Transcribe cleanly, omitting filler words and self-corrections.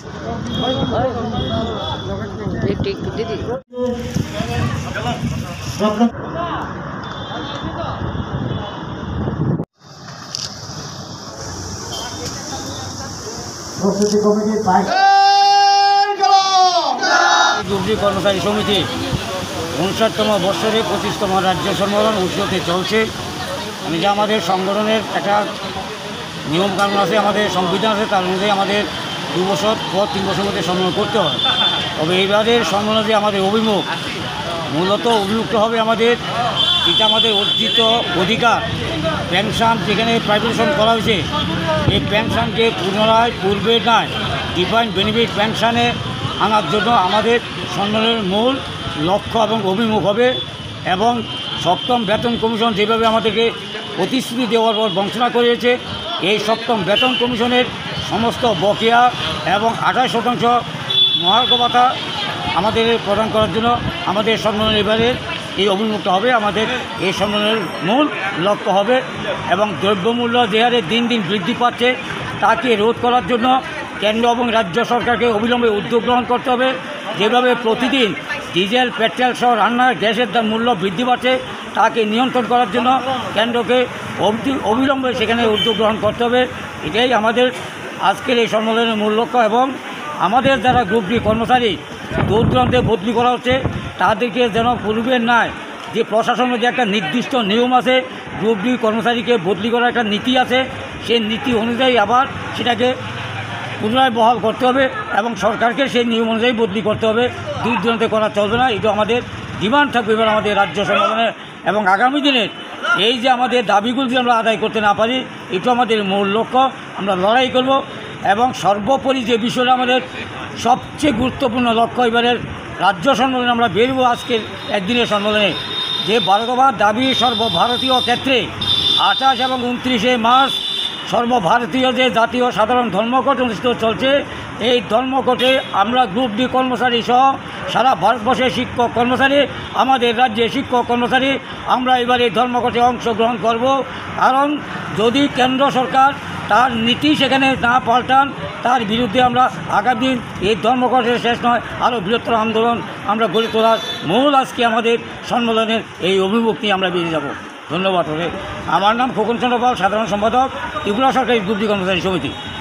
একটু একটু দিদি প্রস্তুতি কমিটির ডুবরি কর্মচারী সমিতি 59তম বৎসরে 25তম রাজ্য সম্মেলন উৎসবে চলছে। আমি যে আমাদের সংগঠনের একটা নিয়মকানুন আছে, আমাদের সংবিধান আছে, তার অনুযায়ী আমাদের 2 বছর পর 3 বছর মধ্যে সম্মেলন করতে হয়। তবে এইবারের সম্মেলনে যে আমাদের মূলত অভিমুখটা হবে আমাদের যেটা আমাদের অর্জিত অধিকার পেনশন, যেখানে প্রাইভেটেশন করা হয়েছে, এই পেনশনকে পুনরায় পূর্বের নয় ডিফাইন্ড বেনিফিট পেনশনে আনার জন্য আমাদের সম্মেলনের মূল লক্ষ্য এবং অভিমুখ হবে। এবং 7ম বেতন কমিশন যেভাবে আমাদেরকে প্রতিশ্রুতি দেওয়ার পর বঞ্চনা করেছে, এই 7ম বেতন কমিশনের সমস্ত বকেয়া এবং 28% মহার্ঘ ভাতা আমাদের প্রদান করার জন্য আমাদের সম্মেলন এবারের এই অভিমুখটা হবে। আমাদের এই সম্মেলনের মূল লক্ষ্য হবে এবং দ্রব্যমূল্য যে হারে দিন দিন বৃদ্ধি পাচ্ছে তাকে রোধ করার জন্য কেন্দ্র এবং রাজ্য সরকারকে অবিলম্বে উদ্যোগ গ্রহণ করতে হবে। যেভাবে প্রতিদিন ডিজেল, পেট্রোল সহ রান্নার গ্যাসের দাম মূল্য বৃদ্ধি পাচ্ছে, তাকে নিয়ন্ত্রণ করার জন্য কেন্দ্রকে অবিলম্বে সেখানে উদ্যোগ গ্রহণ করতে হবে। এটাই আমাদের আজকের এই সম্মেলনের মূল লক্ষ্য। এবং আমাদের যারা গ্রুপ ডি কর্মচারী দূর দূরান্তে বদলি করা হচ্ছে, তাদেরকে যেন পূর্বের নয় যে প্রশাসনের যে একটা নির্দিষ্ট নিয়ম আছে, গ্রুপ ডি কর্মচারীকে বদলি করার একটা নীতি আছে, সেই নীতি অনুযায়ী আবার সেটাকে পুনরায় বহাল করতে হবে এবং সরকারকে সেই নিয়ম অনুযায়ী বদলি করতে হবে। দূর দূরান্তে করা চলবে না। এটা আমাদের ডিমান্ড থাকবে এবার আমাদের রাজ্য সম্মেলনে। এবং আগামী দিনের এই যে আমাদের দাবিগুলো যদি আমরা আদায় করতে না পারি, এটা আমাদের মূল লক্ষ্য। আমরা লড়াই করব এবং সর্বোপরি যে বিষয়টা আমাদের সবচেয়ে গুরুত্বপূর্ণ লক্ষ্য, এবারের রাজ্য সম্মেলনে আমরা বেরবো আজকের একদিনের সম্মেলনে যে 12 দফা দাবি সর্বভারতীয় ক্ষেত্রে 28 এবং 29 মার্চ সর্বভারতীয় যে জাতীয় সাধারণ ধর্মঘট অনুষ্ঠিত চলছে, এই ধর্মঘটে আমরা গ্রুপ ডি কর্মচারী সহ সারা ভারতবর্ষের শিক্ষক কর্মচারী, আমাদের রাজ্যের শিক্ষক কর্মচারী আমরা এবার এই ধর্মঘটে অংশগ্রহণ করব। কারণ যদি কেন্দ্র সরকার তার নীতি সেখানে না পাল্টান, তার বিরুদ্ধে আমরা আগামী দিন এই ধর্মঘটের শেষ নয় আরও বৃহত্তর আন্দোলন আমরা গড়ে তোলার মূল আজকে আমাদের সম্মেলনের এই অভিমুখ নিয়ে আমরা বেরিয়ে যাব। ধন্যবাদ। আমার নাম খোকন চন্দ্র পাল, সাধারণ সম্পাদক ত্রিপুরা সরকারি গ্রুপ ডি কর্মচারী সমিতি।